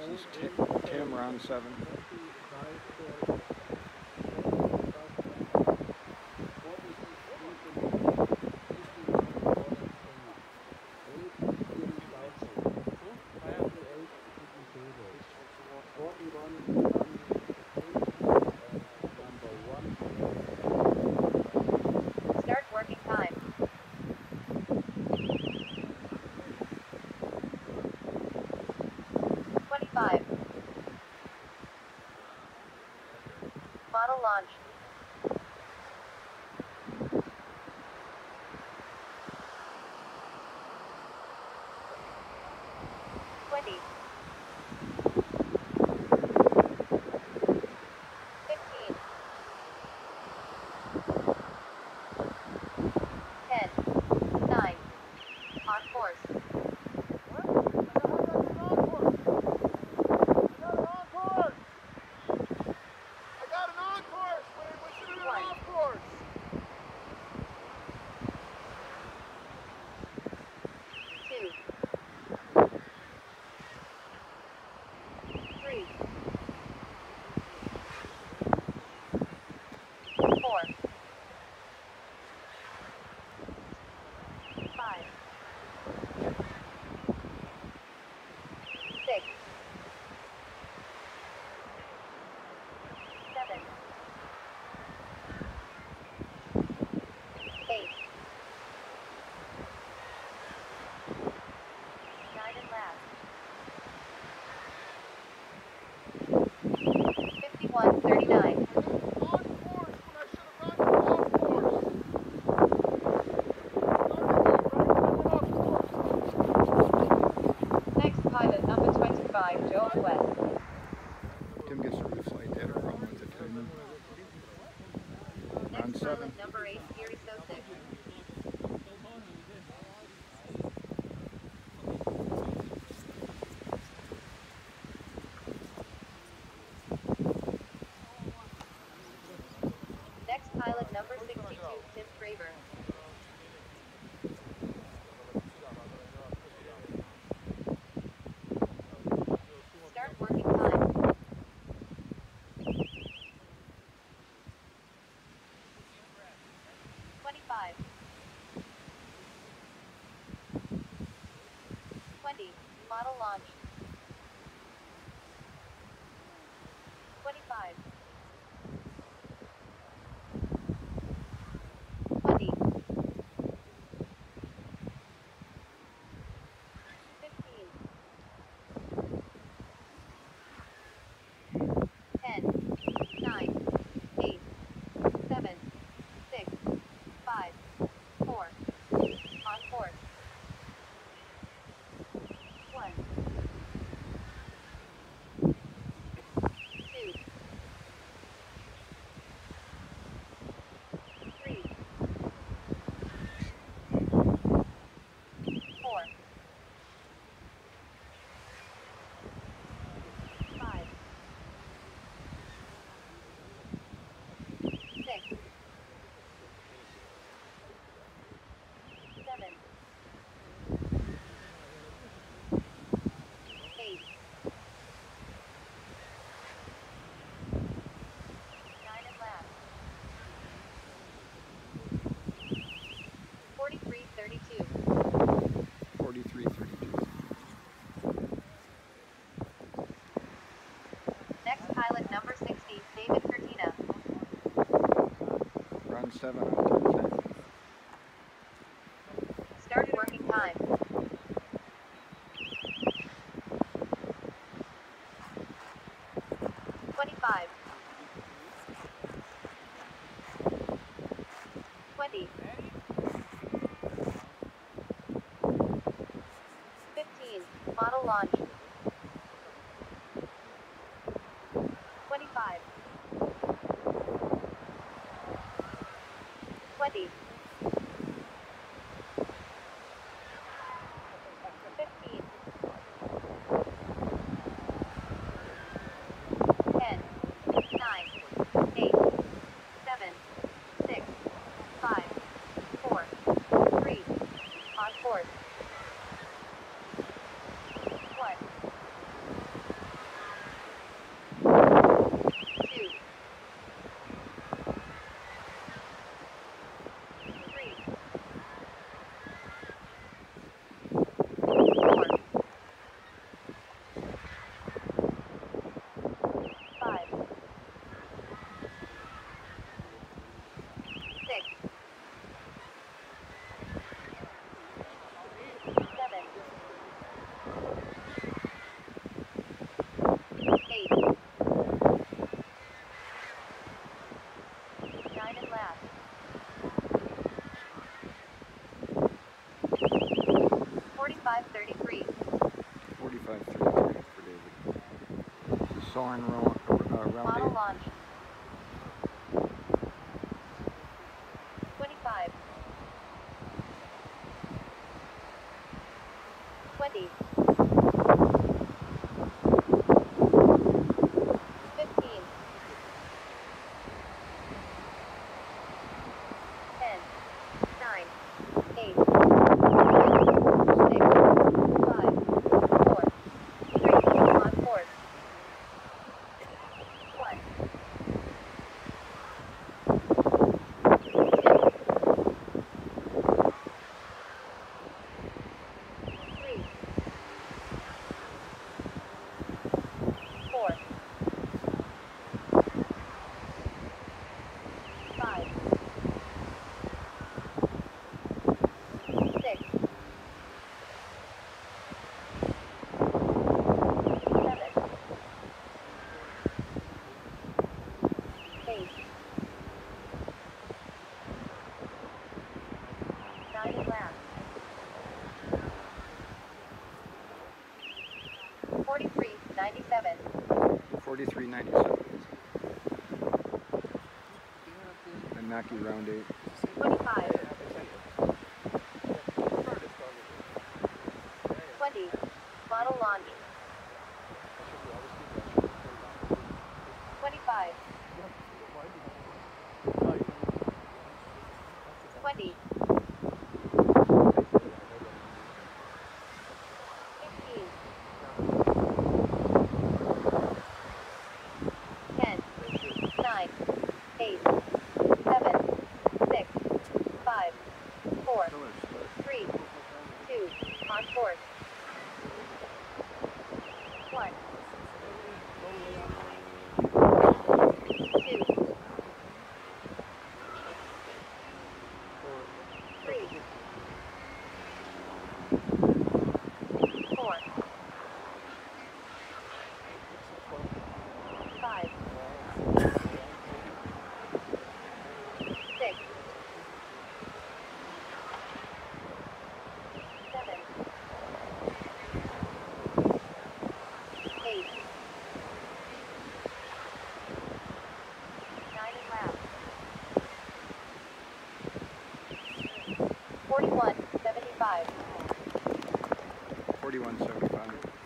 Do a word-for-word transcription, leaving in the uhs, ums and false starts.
is Tim, Tim round seven. Start working time. twenty-five. Model launch. twenty. fifteen. ten. nine. On course. Two. Three. Four. Five. Six. Seven. Eight. Nine and last. Fifty-one thirty-nine. Next pilot number twenty-five, Joel West. Tim gets a reflight. They had a problem with the timing. Round Next seven. pilot number eight, Gary Sosik. Next pilot number sixty-two, Tim Fravor. Start working time. twenty-five. twenty. Model launch. twenty-five. twenty. fifteen. ten. nine. eight. seven. six. five. four. On course. one. two. three. four. five. six. seven. eight. nine and last. forty-three thirty-two. forty-three thirty-two. Next pilot number sixty, David Cortina. Round seven on Thursday. Start working time. twenty-five. twenty. fifteen. Model launch. twenty-five. twenty. fifteen. ten. nine. eight. seven. six. five. four. three. On course. one. Eight. Nine and last. Forty-five thirty-three. forty-five thirty-three for David. The Soren round, uh, round Model eight. launch. Twenty-five. Twenty. Fifteen. Ten. Nine. Eight. Six. Five. Four. Three. On course. One. Three. Four. Five. Six. Seven. Eight. Nine and last. Forty-three ninety-seven. forty-three ninety-seven. And Mackie round eight. Twenty-five. Twenty. Model launch. Twenty-five. Twenty. Fifteen. Ten. Nine. Eight. Seven. Six. Five. Four. Three. Two. On course. One. Two. Three. Four. Five. Six. Seven. Eight. Nine and last. Forty-one seventy-five. forty-one seventy-five.